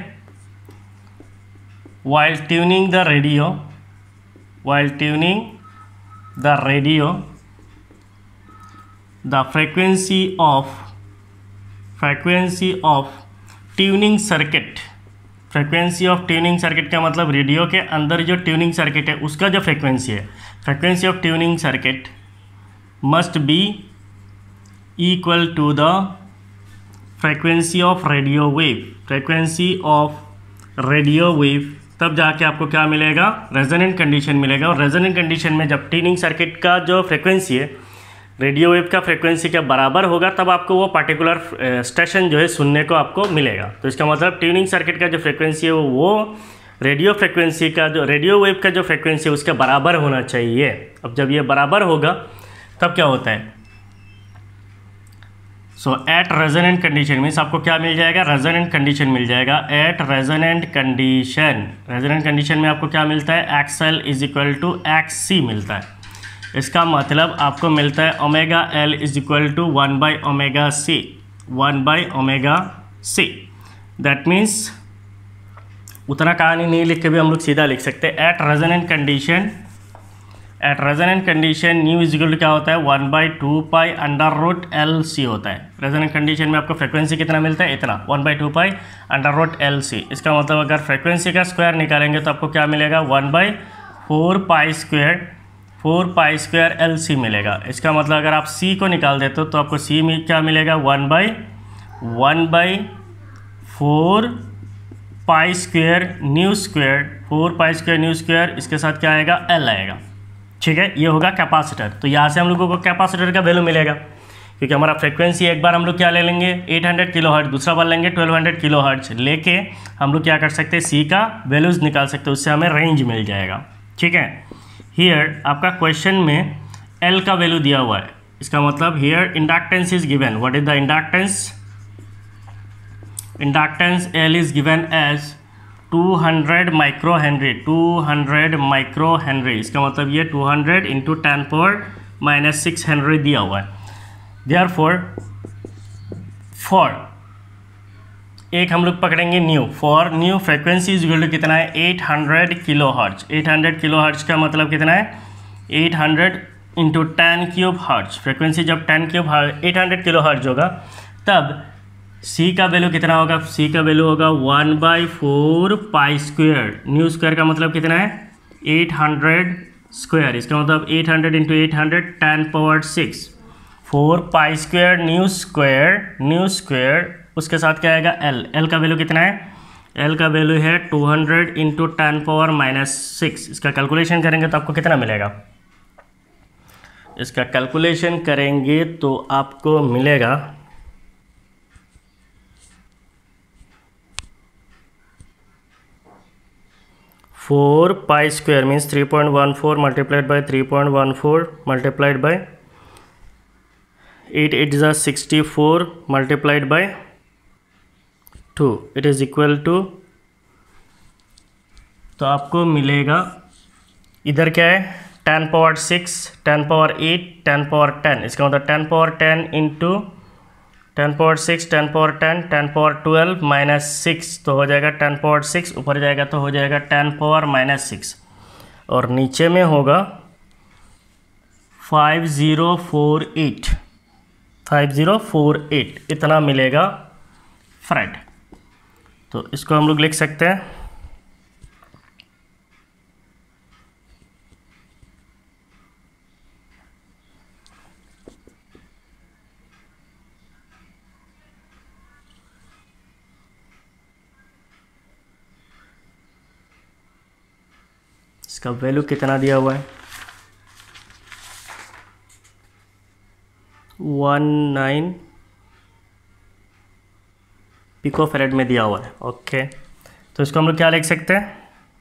while tuning the radio while tuning the radio the frequency of frequency of tuning circuit, frequency of tuning circuit का मतलब रेडियो के अंदर जो ट्यूनिंग सर्किट है उसका जो फ्रीक्वेंसी है, frequency of tuning circuit must be equal to the frequency of radio wave, frequency of radio wave, तब जाके आपको क्या मिलेगा, रेजोनेंट कंडीशन मिलेगा। और रेजोनेंट कंडीशन में जब ट्यूनिंग सर्किट का जो फ्रीक्वेंसी है रेडियो वेव का फ्रीक्वेंसी के बराबर होगा तब आपको वो पर्टिकुलर स्टेशन जो है सुनने को आपको मिलेगा। तो इसका मतलब ट्यूनिंग सर्किट का जो फ्रीक्वेंसी है वो रेडियो फ्रीक्वेंसी का जो रेडियो वेव का जो फ्रीक्वेंसी है उसके बराबर होना चाहिए। अब जब ये बराबर होगा तब क्या होता है, so at resonant condition means आपको क्या मिल जाएगा, रेजोनेंट कंडीशन मिल जाएगा। At resonant condition, resonant condition में आपको क्या मिलता है, X L is equal to X C मिलता है। इसका मतलब आपको मिलता है omega L is equal to one by omega C, one by omega C. That means उतना कहानी नहीं लिख के भी हम लोग सीधा लिख सकते हैं at resonant condition, at resonant condition nu is equal to क्या होता है, one by two pi under root L C होता है। रेजोनेंट कंडीशन में आपको फ्रीक्वेंसी कितना मिलता है, इतना, one by two pi under root L C. इसका मतलब अगर फ्रीक्वेंसी का स्क्वायर निकालेंगे तो आपको क्या मिलेगा, one by four pi square, four pi square L C मिलेगा। इसका मतलब अगर आप सी को निकाल देते हो तो आपको सी में क्या मिलेगा, one by one by four pi square nu square, four pi square nu square, इसके साथ क्या आएगा, एल आएगा। ठीक है, ये होगा कैपेसिटर। तो यहाँ से हम लोगों को कैपेसिटर का वैल्यू मिलेगा क्योंकि हमारा फ्रीक्वेंसी एक बार हम लोग क्या ले लेंगे, एट हंड्रेड किलो हर्ट्ज, दूसरा बार लेंगे ट्वेल्व हंड्रेड किलो हर्ट्ज, लेके हम लोग क्या कर सकते हैं, सी का वैल्यूज निकाल सकते हैं, उससे हमें रेंज मिल जाएगा। ठीक है, हियर आपका क्वेश्चन में एल का वैल्यू दिया हुआ है, इसका मतलब here inductance is given. What is the inductance, inductance L is given as two hundred micro henry, two hundred micro henry. इसका मतलब ये two hundred into ten power minus six henry दिया हुआ है। देयरफॉर फॉर एक हम लोग पकड़ेंगे nu, for nu frequency is equal to कितना है, eight hundred kilo hertz. Eight hundred kilo hertz का मतलब कितना है, eight hundred into ten cube hertz. Frequency जब ten cube eight hundred kilo hertz होगा तब सी का वैल्यू कितना होगा, सी का वैल्यू होगा one by four pi square. Nu square का मतलब कितना है, एट हंड्रेड स्क्वायर। इसका मतलब eight hundred into eight hundred ten power six, four pi square nu square, nu square उसके साथ क्या आएगा, एल। एल का वैल्यू कितना है, एल का वैल्यू है two hundred into ten power minus six. इसका कैलकुलेशन करेंगे तो आपको कितना मिलेगा, इसका कैलकुलेशन करेंगे तो आपको मिलेगा four pi square means three point one four multiplied by three point one four multiplied by eight eight ज़ा sixty four multiplied by two, it is equal to, तो आपको मिलेगा इधर क्या है, ten power six, ten power eight, ten power ten. इसका मतलब ten power ten into ten power six, ten power ten, ten power twelve minus six, तो हो जाएगा टेन पावर सिक्स, ऊपर जाएगा तो हो जाएगा टेन पावर माइनस सिक्स, और नीचे में होगा five zero four eight, five zero four eight, इतना मिलेगा फ्रेड। तो इसको हम लोग लिख सकते हैं इसका वैल्यू कितना दिया हुआ है, वन नाइन पिको फेरेड में दिया हुआ है। ओके, तो इसको हम लोग क्या लिख सकते हैं,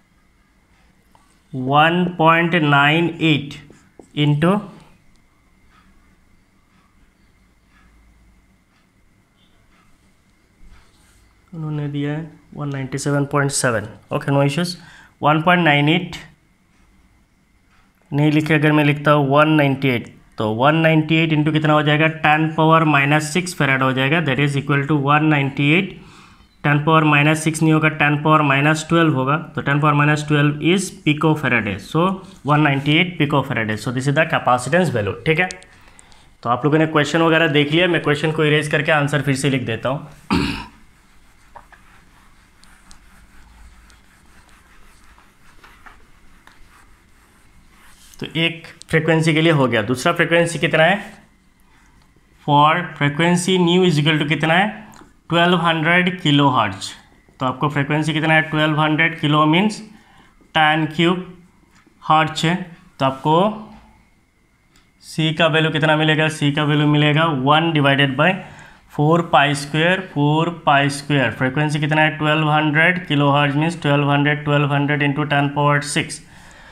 one point nine eight into उन्होंने दिया है one ninety seven point seven. Okay, no issues. One point nine eight नहीं लिखे, अगर मैं लिखता हूँ वन नाइन्टी एट, तो वन नाइन्टी एट इंटू कितना हो जाएगा, ten power minus six farad हो जाएगा, that is equal to one ninety eight, ten power minus six नहीं होगा, टेन पावर माइनस ट्वेल्व होगा, तो ten power minus twelve is pico farad है, so one ninety eight pico farad है। So this is the capacitance value. ठीक है, तो आप लोगों ने क्वेश्चन वगैरह देख लिया, मैं क्वेश्चन को इरेज करके आंसर फिर से लिख देता हूँ। तो एक फ्रीक्वेंसी के लिए हो गया। दूसरा फ्रीक्वेंसी कितना है? For frequency nu is equal to कितना है? Twelve hundred kilo hertz. तो आपको फ्रीक्वेंसी कितना है? Twelve hundred kilo means ten cube hertz है। तो आपको सी का वैल्यू कितना मिलेगा? सी का वैल्यू मिलेगा one divided by four pi square, four pi square. Frequency कितना है? Twelve hundred kilo hertz means twelve hundred, twelve hundred into ten power six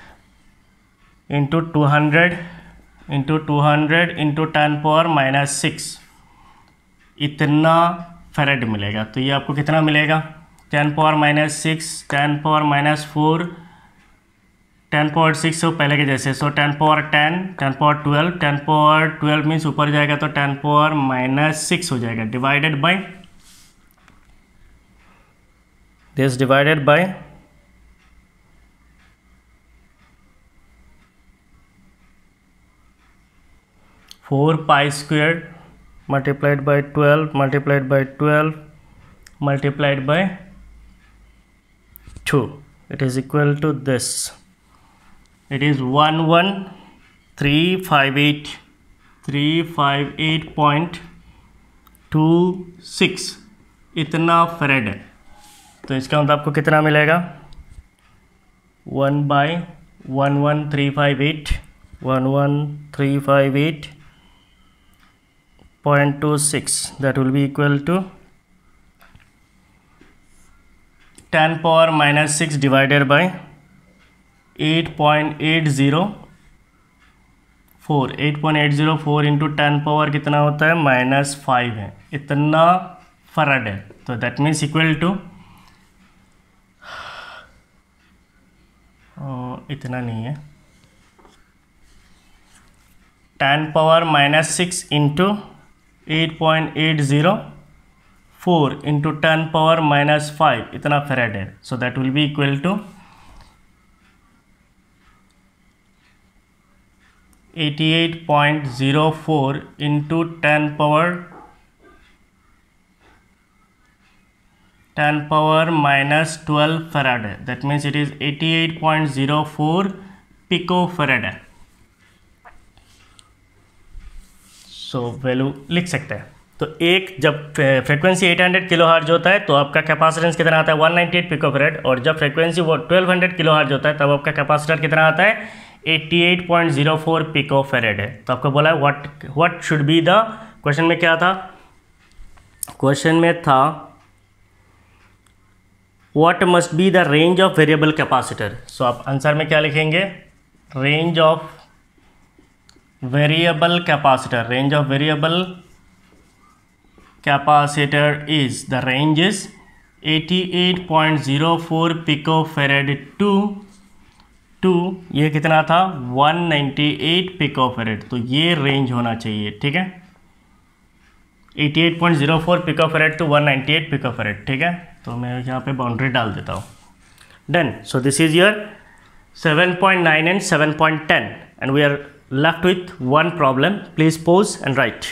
into two hundred into two hundred into ten power minus six, इतना farad मिलेगा। तो ये आपको कितना मिलेगा? Ten power minus six, ten power minus four, ten power six हो पहले के जैसे, so ten power ten, ten power twelve, ten power twelve means ऊपर जाएगा तो टेन पावर माइनस सिक्स हो जाएगा, divided by this, divided by four pi square multiplied by twelve multiplied by twelve multiplied by two. It is equal to this. It is one one three five eight three five eight point two six, इतना farad है। तो इसका मतलब आपको कितना मिलेगा? One by one one three five eight one one three five eight point two six, that will be equal to ten power minus six divided by eight point eight zero four, eight point eight zero four into ten power कितना होता है? Minus five है, इतना farad है। तो that means equal to इतना नहीं है, ten power minus six into eight point eight zero four into ten power minus five, इतना फेरेड है। So that will be equal to eighty eight point zero four into ten power ten power minus twelve farad है। That means it is eighty eight point zero four pico farad है। So so, value लिख सकते हैं। तो एक जब frequency eight hundred kilo hertz होता है तो आपका कैपेसिटेंस कितना आता है? One ninety eight pico farad. और जब फ्रीक्वेंसी वो ट्वेल्व हंड्रेड किलो हर्ट्ज होता है तब आपका कैपेसिटर कितना आता है? Eighty eight point zero four pico farad है। तो आपको बोला है what what should be the, question में क्या था? क्वेश्चन में था what must be the range of variable capacitor. So आप आंसर में क्या लिखेंगे? Range of variable capacitor, range of variable capacitor is, the range is eighty-eight point zero four picofarad to to ये कितना था? One ninety eight picofarad। तो ये रेंज होना चाहिए, ठीक है, eighty eight point zero four picofarad to one ninety eight picofarad, ठीक है। तो मैं यहाँ पे बाउंड्री डाल देता हूँ। Done. So this is your seven point nine and seven point ten and we are left with one problem. Please pause and write.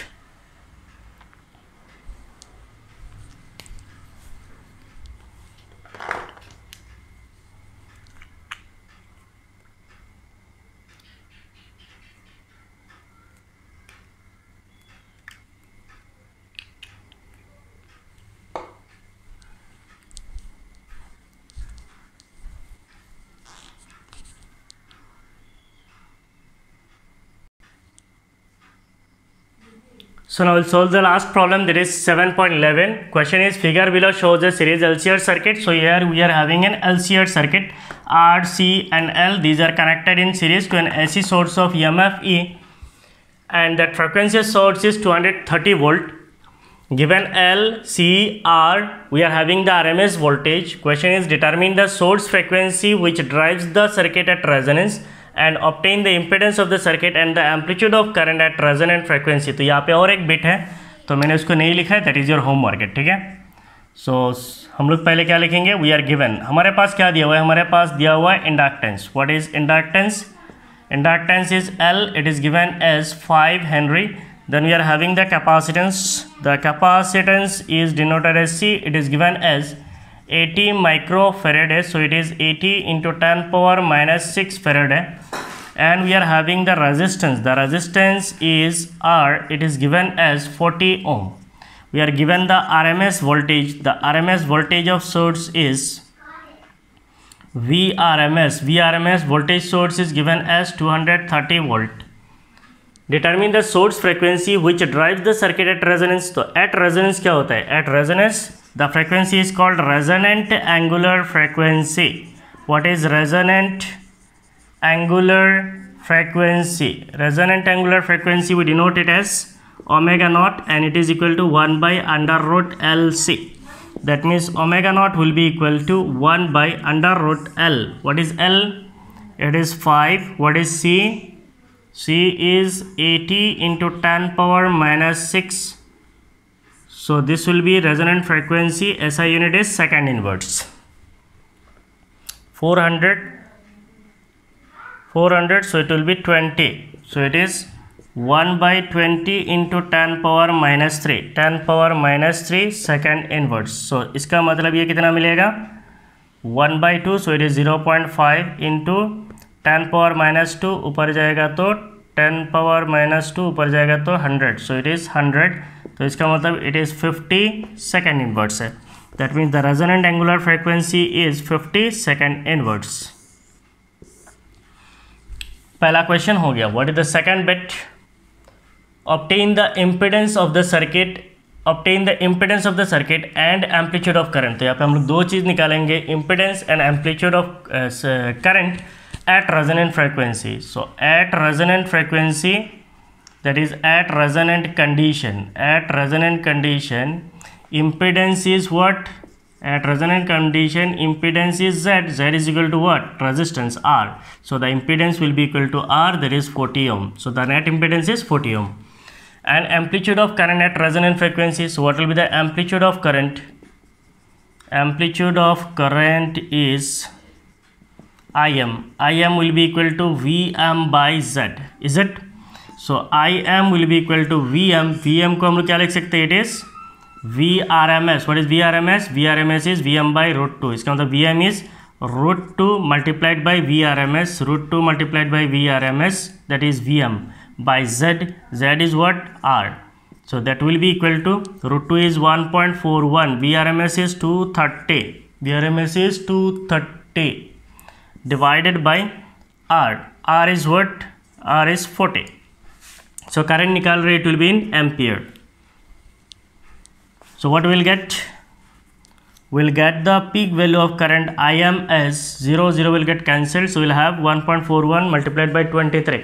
So now we'll solve the last problem, that is seven point eleven. Question is, figure below shows a series L C R circuit. So here we are having an L C R circuit, R, C and L. These are connected in series to an A C source of E M F E, and that frequency source is two hundred thirty volt. Given L, C, R, we are having the R M S voltage. Question is, determine the source frequency which drives the circuit at resonance and obtain the impedance of the circuit and the amplitude of current at resonant frequency. तो यहाँ पे और एक bit है तो मैंने उसको नहीं लिखा है, दैट इज योर होमवर्क, ठीक है। सो so, हम लोग पहले क्या लिखेंगे? वी आर गिवन, हमारे पास क्या दिया हुआ है? हमारे पास दिया हुआ है inductance. What is inductance? Inductance is L, it is given as five henry. Then we are having the capacitance. The capacitance is denoted as C. It is given as eighty microfarad. So it is eighty into ten power minus six farad. And we are having the resistance. The resistance is R. It is given as forty ohm. We are given the R M S voltage. The R M S voltage of source is V R M S. V R M S voltage source is given as two hundred thirty volt. Determine the source frequency which drives the circuit at resonance. तो at resonance क्या होता है? At resonance the frequency is called resonant angular frequency. What is resonant angular frequency? Resonant angular frequency we denote it as omega naught, and it is equal to one by under root L C. That means omega naught will be equal to one by under root L. What is L? It is five. What is C? C is eighty into ten power minus six. So this will be resonant frequency. S I unit is second inverse. four hundred. four hundred. So it will be twenty. So it is one by twenty into ten power minus three. ten power minus three second inverse. So इसका मतलब ये कितना मिलेगा? one by two. So it is zero point five into ten power minus two ऊपर जाएगा तो ten power minus two ऊपर जाएगा तो hundred. So it is hundred. तो इसका मतलब it is fifty second inverse है. That means the resonant angular frequency is fifty second inverse. पहला क्वेश्चन हो गया. What is the second bit? Obtain the impedance of the circuit. Obtain the impedance of the circuit and amplitude of current. तो यहाँ पे हम लोग दो चीज़ निकालेंगे, impedance and amplitude of current at resonant frequency. So at resonant frequency, that is at resonant condition, at resonant condition impedance is what? At resonant condition impedance is Z. Z is equal to what? Resistance R. So the impedance will be equal to R, that is forty ohm. So the net impedance is forty ohm. And amplitude of current at resonant frequency. So what will be the amplitude of current? Amplitude of current is I M. I M will be equal to V M by Z. Is it? So I M will be equal to V M. V M को हम लोग क्या लिख सकते हैं? It is V R M S. What is V R M S? V R M S is V M by root two. इसका मतलब V M is root two multiplied by V R M S. Root two multiplied by V R M S. That is V M by Z. Z is what? R. So that will be equal to root two is one point four one. V R M S is two thirty. V R M S is two thirty. Divided by R. R is what? R is forty. So current निकाल रहे, it will be in ampere. So what we'll get? We'll get the peak value of current I M as zero, zero will get cancelled. So we'll have one point four one multiplied by twenty-three.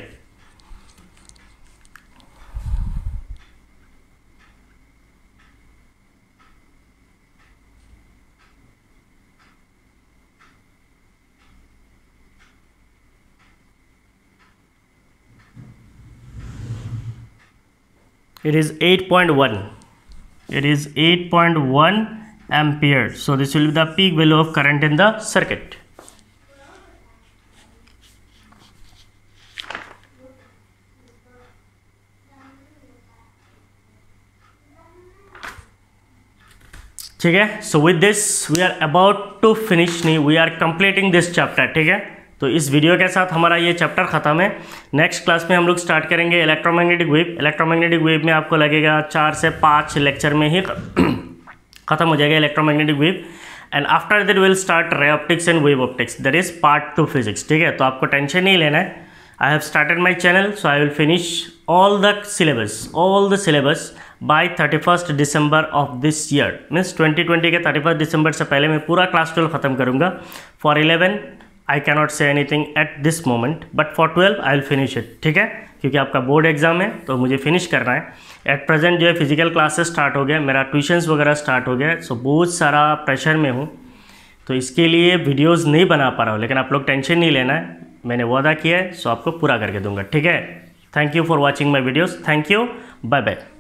It is eight point one. It is eight point one ampere. So this will be the peak value of current in the circuit. ठीक है. So with this we are about to finish. नहीं, we are completing this chapter. ठीक है. तो इस video के साथ हमारा ये चैप्टर ख़त्म है. नेक्स्ट क्लास में हम लोग स्टार्ट करेंगे इलेक्ट्रोमैग्नेटिक वेव. इलेक्ट्रोमैग्नेटिक वेव में आपको लगेगा चार से पाँच लेक्चर में ही ख़त्म हो जाएगा electromagnetic wave. And after that will start ray optics and wave optics. That is part two physics. ठीक है. तो आपको टेंशन नहीं लेना है. I have started my channel, so I will finish all the syllabus all the syllabus by thirty first December of this year. Means twenty twenty के thirty first December से पहले मैं पूरा क्लास ट्वेल्व ख़त्म करूँगा. For eleven I cannot say anything at this moment, but for twelve I will finish it. ठीक है. क्योंकि आपका बोर्ड एग्जाम है तो मुझे फिनिश करना है. एट प्रेजेंट जो है फिजिकल क्लासेस स्टार्ट हो गया, मेरा ट्यूशन्स वगैरह स्टार्ट हो गया. सो बहुत सारा प्रेशर में हूँ, तो इसके लिए वीडियोस नहीं बना पा रहा हूँ. लेकिन आप लोग टेंशन नहीं लेना है, मैंने वादा किया है, सो आपको पूरा करके दूंगा. ठीक है. Thank you for watching my videos. Thank you. Bye bye.